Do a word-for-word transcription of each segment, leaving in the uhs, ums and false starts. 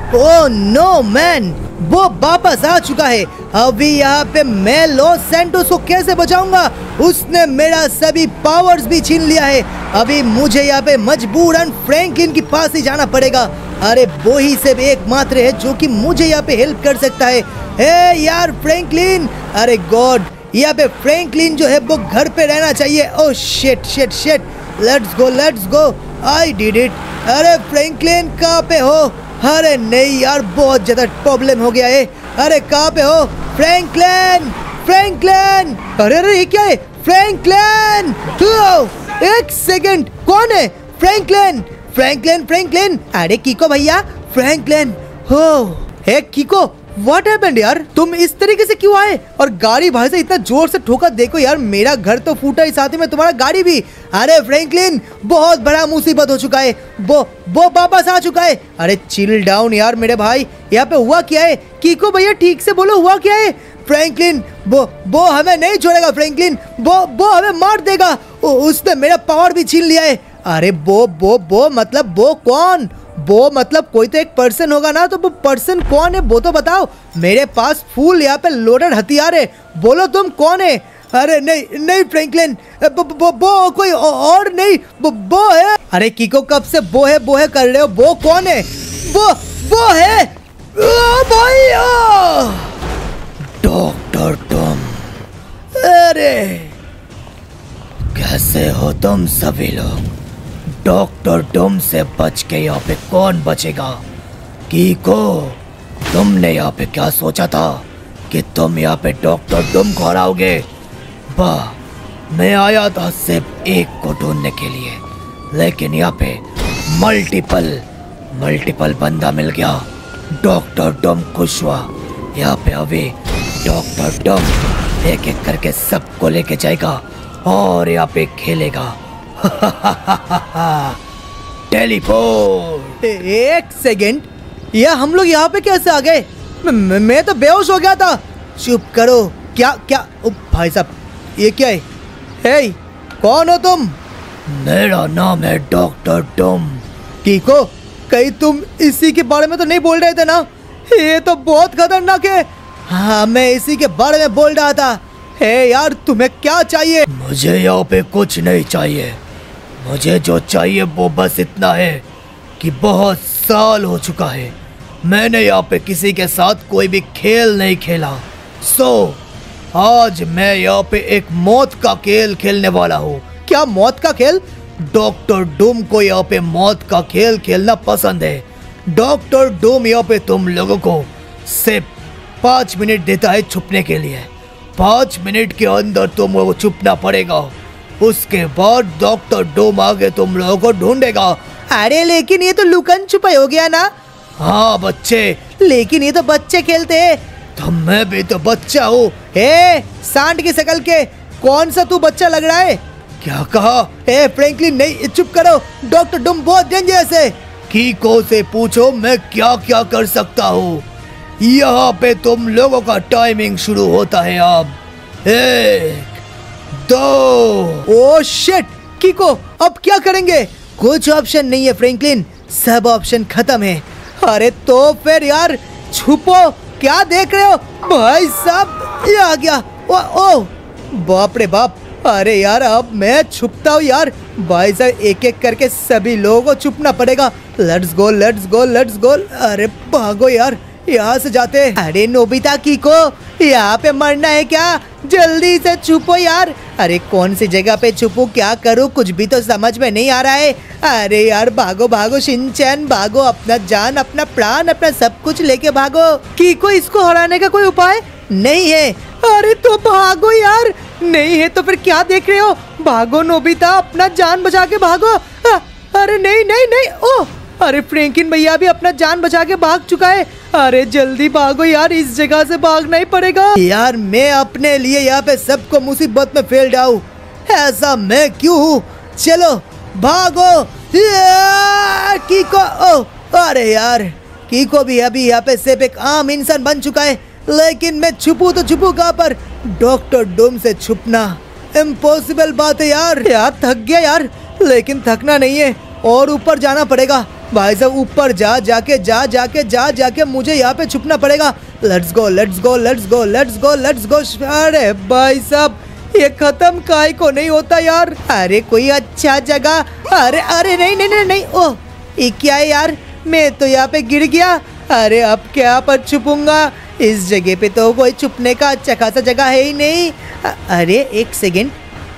Oh no man, वो वापस आ चुका है। अभी यहाँ पे मैं लॉस सैंटोस को कैसे बचाऊंगा? उसने मेरा सभी पावर्स भी छीन लिया है। अभी मुझे यहाँ पे मजबूरन फ्रैंकलिन के पास ही जाना पड़ेगा। अरे वो ही सिर्फ एकमात्र है जो कि मुझे यहाँ पे हेल्प कर सकता है। हे यार फ्रैंकलिन, अरे गॉड, यहाँ पे फ्रैंकलिन जो है वो घर पे रहना चाहिए। Oh shit shit shit, let's go let's go, I did it. अरे फ्रैंकलिन कहाँ पे हो? अरे नहीं यार, बहुत ज्यादा प्रॉब्लम हो गया है। अरे कहाँ पे हो फ्रैंकलिन? फ्रैंकलिन, अरे अरे ये क्या है फ्रैंकलिन? एक सेकंड, कौन है फ्रैंकलिन? फ्रैंकलिन फ्रैंकलिन, अरे किको भैया, फ्रैंकलिन हो। हे किको, व्हाट हैपेंड यार, तुम इस तरीके से क्यों आए? और गाड़ी भाई से इतना जोर से ठोका, देखो यार मेरा घर तो फूटा ही, साथ ही में तुम्हारा गाड़ी भी। अरे फ्रैंकलिन, बहुत बड़ा मुसीबत हो चुका है, वो वो वापस आ चुका है। अरे चिल डाउन यार मेरे भाई, यहाँ पे हुआ क्या है? किको भैया ठीक से बोलो, हुआ क्या है? फ्रैंकलिन वो वो हमें नहीं छोड़ेगा, फ्रैंकलिन वो वो हमें मार देगा, उसने मेरा पावर भी छीन लिया है। अरे वो वो वो मतलब वो कौन? वो मतलब कोई तो एक पर्सन होगा ना, तो वो पर्सन कौन है वो तो बताओ। मेरे पास फुल यहाँ पे लोडेड हथियार है, बोलो तुम कौन है? अरे नहीं नहीं फ्रैंकलिन, वो, वो, वो कोई और नहीं, वो, वो है। अरे किको कब से वो है वो है कर रहे हो? वो कौन है? वो वो है ओ भाई, डॉक्टर डूम। अरे कैसे हो तुम सभी लोग? डॉक्टर डूम से बच के यहाँ पे कौन बचेगा? कीको, तुमने यहाँ पे क्या सोचा था कि तुम यहाँ पे डॉक्टर डूम को हराओगे? वाह, मैं आया था सिर्फ एक को ढूंढने के लिए, लेकिन यहाँ पे मल्टीपल मल्टीपल बंदा मिल गया। डॉक्टर डूम खुश हुआ। यहाँ पे अभी डॉक्टर डूम एक एक करके सबको लेके जाएगा और यहाँ पे खेलेगा। टेलीपोर्ट। एक सेकेंड, यह हम लोग यहाँ पे कैसे आ गए? मैं तो बेहोश हो गया था। चुप करो, क्या क्या ओ, भाई साहब ये क्या है? हे, कौन हो तुम? मेरा नाम है डॉक्टर डूम। कीको, कहीं तुम इसी के बारे में तो नहीं बोल रहे थे ना? ये तो बहुत खतरनाक है। हाँ, मैं इसी के बारे में बोल रहा था। हे यार, तुम्हें क्या चाहिए? मुझे यहाँ पे कुछ नहीं चाहिए। मुझे जो चाहिए वो बस इतना है कि बहुत साल हो चुका है मैंने यहाँ पे किसी के साथ कोई भी खेल नहीं खेला। सो आज मैं यहाँ पे एक मौत का खेल खेलने वाला हूँ। क्या मौत का खेल? डॉक्टर डूम को यहाँ पे मौत का खेल खेलना पसंद है। डॉक्टर डूम यहाँ पे तुम लोगों को सिर्फ पाँच मिनट देता है छुपने के लिए। पाँच मिनट के अंदर तुम लोगों को छुपना पड़ेगा, उसके बाद डॉक्टर डूम आगे तुम लोगों को ढूंढेगा। अरे लेकिन ये तो लुकन छुपाई हो गया ना? हाँ बच्चे, लेकिन ये तो बच्चे खेलते हैं। तो मैं भी तो बच्चा हूँ। ए सांड की शकल के, कौन सा तू बच्चा लग रहा है? क्या कहा? ए फ्रैंकलिन नहीं, चुप करो, डॉक्टर डूम बहुत डेंजरस है। कीको से पूछो मैं क्या क्या कर सकता हूँ। यहाँ पे तुम लोगों का टाइमिंग शुरू होता है अब। एक दो। ओ शिट कीको, अब क्या करेंगे? कुछ ऑप्शन नहीं है फ्रैंकलिन, सब ऑप्शन खत्म है। अरे तो फिर यार छुपो, क्या देख रहे हो? भाई साहब ये आ गया। ओ ओ बाप रे बाप। अरे यार अब मैं छुपता हूँ यार। भाई साहब एक एक करके सभी लोगों को छुपना पड़ेगा। Let's go let's go let's go. अरे भागो यार, यहाँ से जाते। अरे नोबिता कीको, यहाँ पे मरना है क्या? जल्दी से छुपो यार। अरे कौन सी जगह पे छुपूं, क्या करूँ, कुछ भी तो समझ में नहीं आ रहा है। अरे यार भागो भागो शिनचैन, भागो, अपना जान अपना प्राण अपना सब कुछ लेके भागो। कीको, इसको हराने का कोई उपाय नहीं है? अरे तो भागो यार। नहीं है तो फिर क्या देख रहे हो? भागो नोबिता, अपना जान बचा के भागो। आ, अरे नहीं नहीं नहीं। ओह अरे फ्रैंकलिन भैया भी अपना जान बचा के भाग चुका है। अरे जल्दी भागो यार, इस जगह से भागना ही पड़ेगा। यार मैं अपने लिए यहाँ पे सबको मुसीबत में फेल डाऊं, ऐसा मैं क्यों हूँ? चलो भागो। कीको, ओ अरे यार कीको भी अभी यहाँ पे सिर्फ एक आम इंसान बन चुका है, लेकिन मैं छुपूं तो छुपूं कहाँ पर? डॉक्टर डूम से छुपना इम्पॉसिबल बात है यार। यार थक गया यार, लेकिन थकना नहीं है और ऊपर जाना पड़ेगा। भाई साहब ऊपर जा जाके जा जाके जा जाके मुझे यहाँ पे छुपना पड़ेगा। Let's go let's go let's go let's go let's go. अरे भाई साहब ये खत्म काहे को नहीं होता यार। अरे कोई अच्छा जगह। अरे अरे नहीं नहीं नहीं नहीं ओह ये क्या है यार, मैं तो यहाँ पे गिर गया। अरे अब क्या पर छुपूंगा, इस जगह पे तो कोई छुपने का अच्छा खासा जगह है ही नहीं। अरे एक सेकेंड,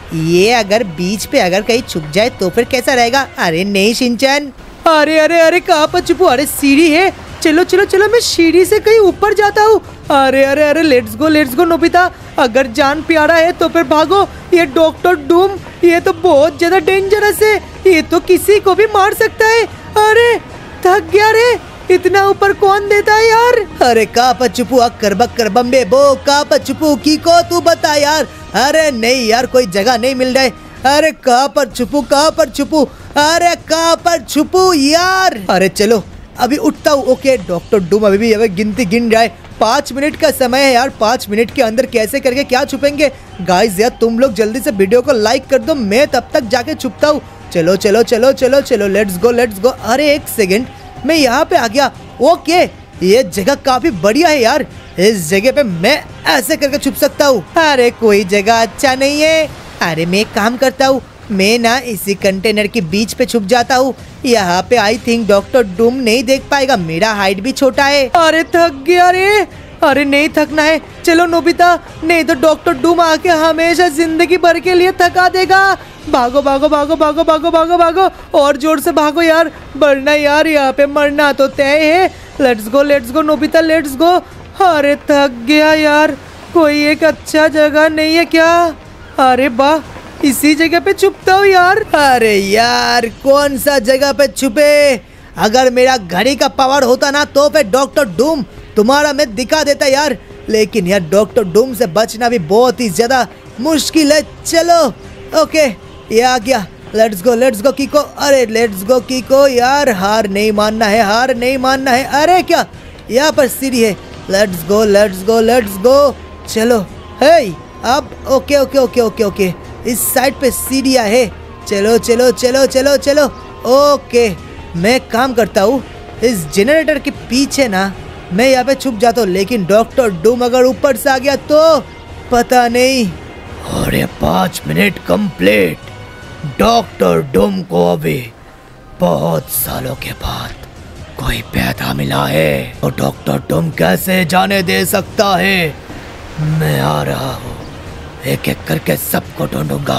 ये अगर बीच पे अगर कहीं छुप जाए तो फिर कैसा रहेगा। अरे नहीं शिनचैन, अरे अरे अरे कहाँ पर छुपू। अरे सीढ़ी है, चलो चलो चलो मैं सीढ़ी से कहीं ऊपर जाता हूँ। अरे अरे अरे let's go let's go Nobita, अगर जान प्यारा है तो फिर भागो। ये डॉक्टर डूम ये तो बहुत ज्यादा डेंजरस है, ये तो किसी को भी मार सकता है। अरे थक गया रे, इतना ऊपर कौन देता है यार। अरे कहाँ पर छुपू अक्कर बक्कर बम्बे बो, कहाँ पर छुपू की को तू बता यार। अरे नहीं यार कोई जगह नहीं मिल रहा है। अरे कहाँ पर छुपू कहाँ पर छुपू, अरे कहाँ पर छुपू यार। अरे चलो अभी उठता हूँ। ओके डॉक्टर डूम अभी भी अभी गिनती गिन रहा है। पाँच मिनट का समय है यार, पाँच मिनट के अंदर कैसे करके क्या छुपेंगे। गाइस यार तुम लोग जल्दी से वीडियो को लाइक कर दो, मैं तब तक जाके छुपता हूँ। चलो चलो चलो चलो चलो लेट्स गो लेट्स गो। अरे एक सेकेंड, मैं यहाँ पे आ गया। ओके ये जगह काफी बढ़िया है यार, इस जगह पे मैं ऐसे करके छुप सकता हूँ। अरे कोई जगह अच्छा नहीं है। अरे मैं एक काम करता हूँ, मैं ना इसी कंटेनर के बीच पे छुप जाता हूँ। यहाँ पे आई थिंक डॉक्टर डूम नहीं देख पाएगा, मेरा हाइट भी छोटा है। अरे थक गया रे। अरे नहीं थकना है, चलो नोबिता, नहीं तो डॉक्टर डूम आके हमेशा जिंदगी भर के लिए थका देगा। भागो भागो भागो भागो भागो भागो भागो, और जोर से भागो यार, वरना यार यहाँ पे मरना तो तय है। Let's go let's go Nobita let's go. अरे थक गया यार, कोई एक अच्छा जगह नहीं है क्या। अरे वाह इसी जगह पे छुपता हूँ यार। अरे यार कौन सा जगह पे छुपे, अगर मेरा घड़ी का पावर होता ना तो फिर डॉक्टर डूम तुम्हारा मैं दिखा देता यार, लेकिन यार डॉक्टर डूम से बचना भी बहुत ही ज्यादा मुश्किल है। चलो ओके ये आ गया, लेट्स गो लेट्स गो कीको। अरे लेट्स गो कीको यार, हार नहीं मानना है हार नहीं मानना है। अरे क्या यहाँ पर सीढ़ी है, let's go let's go let's go. चलो हे अब okay okay okay okay okay इस साइड पे सीढ़ियाँ है। चलो चलो चलो चलो चलो ओके मैं काम करता हूँ, इस जनरेटर के पीछे ना मैं यहाँ पे छुप जाता हूँ, लेकिन डॉक्टर डूम अगर ऊपर से आ गया तो पता नहीं। अरे पाँच मिनट कंप्लीट, डॉक्टर डूम को अभी बहुत सालों के बाद कोई पैदा मिला है, तो डॉक्टर डूम कैसे जाने दे सकता है। मैं आ रहा हूँ, एक एक करके सबको ढूंढूंगा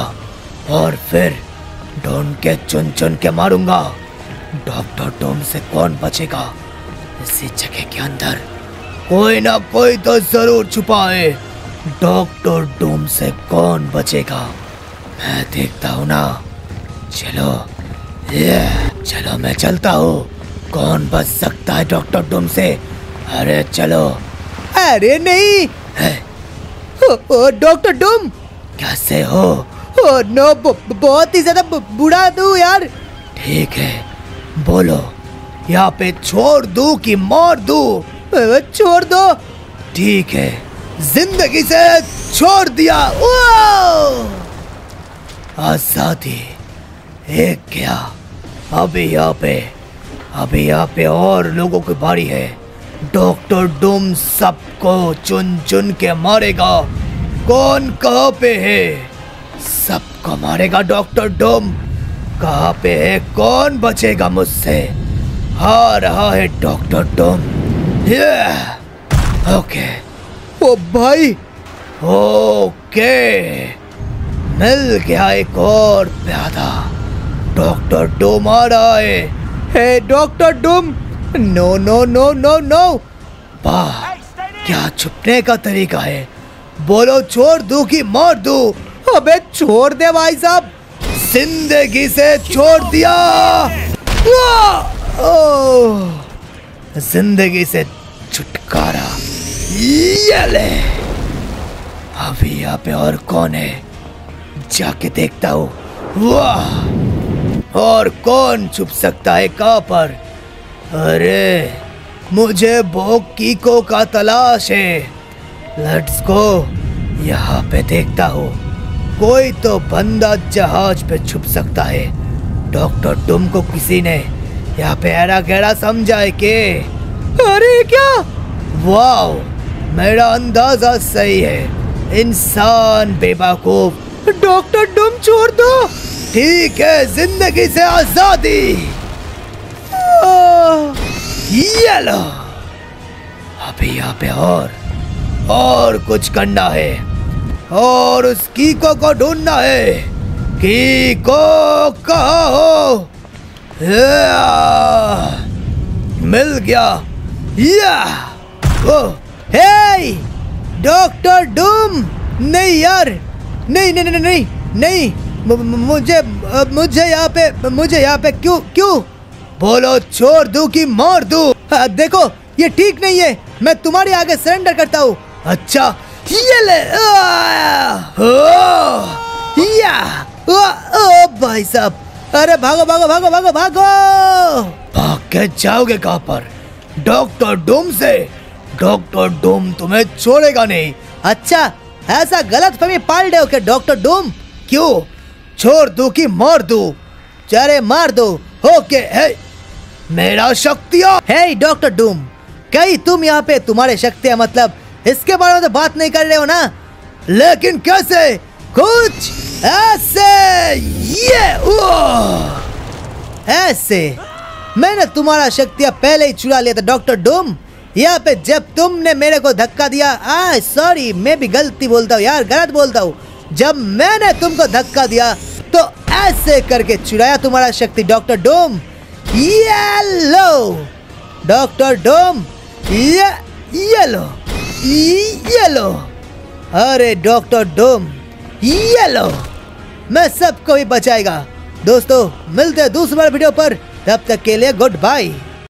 और फिर ढूंढ के चुन चुन के मारूंगा। डॉक्टर डूम से कौन बचेगा, इसी जगह के अंदर कोई ना कोई तो जरूर छुपा है। डॉक्टर डूम से कौन बचेगा मैं देखता हूँ ना। चलो ये चलो मैं चलता हूँ, कौन बच सकता है डॉक्टर डूम से। अरे चलो। अरे नहीं डॉक्टर डूम कैसे हो। ओ नो बहुत ही ज्यादा बुढ़ा तू यार। ठीक है बोलो, यहाँ पे छोड़ दूं कि मार दूं। छोड़ दो। ठीक है जिंदगी से छोड़ दिया। आजादी एक गया, अभी यहाँ पे अभी यहाँ पे और लोगों की बारी है। डॉक्टर डूम सबको चुन चुन के मारेगा, कौन कहाँ पे है सबको मारेगा। डॉक्टर डूम कहाँ पे है, कौन बचेगा मुझसे। आ रहा है डॉक्टर डूम। ओके ओ भाई ओके मिल गया एक और प्यादा। डॉक्टर डूम आ रहा है। Hey doctor doom no no no no no. वाह क्या छुपने का तरीका है, बोलो छोड़ दूं कि मार दूं। अबे छोड़ दे भाई साहब, जिंदगी से छोड़ दिया। ओह जिंदगी से छुटकारा, ये ले। अभी यहाँ पे और कौन है, जाके देखता हूँ। वाह और कौन छुप सकता है कहाँ पर। अरे मुझे भोग कीको का तलाश है। लेट्स गो, यहाँ पे देखता हूँ कोई तो बंदा जहाज पे छुप सकता है। डॉक्टर डूम को किसी ने यहाँ पे ऐरा गहरा समझाए के। अरे क्या? वाओ, मेरा अंदाजा सही है, इंसान बेवकूफ। डॉक्टर डूम छोड़ दो। ठीक है, जिंदगी से आजादी। ये लो। अभी यहाँ पे और और कुछ करना है, और उस कीको को ढूंढना है। कीको कहाँ हो? मिल गया। या ओ, हे डॉक्टर डूम। नहीं यार, नहीं नहीं नहीं नहीं नहीं, मुझे मुझे यहाँ पे मुझे यहाँ पे क्यों क्यों? बोलो, छोड़ दूं कि मार दूं? देखो, ये ठीक नहीं है, मैं तुम्हारे आगे सरेंडर करता हूँ। अच्छा, ये ले। या ओ, ओ भाई साहब, अरे भागो भागो भागो भागो भागो। भाग के जाओगे कहाँ पर? डॉक्टर डूम से। डॉक्टर डूम तुम्हें छोड़ेगा नहीं। अच्छा, ऐसा गलत फहमी पाल रहे हो क्या डॉक्टर डूम? क्यों, छोड़ दूं कि मार दूं? चले मार दो। ओके। है मेरा शक्तियाँ। हे डॉक्टर डूम, कहीं तुम यहाँ पे तुम्हारे शक्तियाँ मतलब इसके बारे में तो बात नहीं कर रहे हो ना? लेकिन कैसे? कुछ ऐसे। ये ऐसे मैंने तुम्हारा शक्तियाँ पहले ही चुरा लिया था डॉक्टर डूम। यहाँ पे जब तुमने मेरे को धक्का दिया, आ सॉरी, मैं भी गलती बोलता हूँ यार, गलत बोलता हूँ। जब मैंने तुमको धक्का दिया तो ऐसे करके चुराया तुम्हारा शक्ति डॉक्टर डूम। ये लो डॉक्टर डूम, ये ये लो, ये लो। अरे डॉक्टर डूम, ये लो, मैं सबको ही बचाएगा। दोस्तों, मिलते हैं दूसरी वीडियो पर, तब तक के लिए गुड बाय।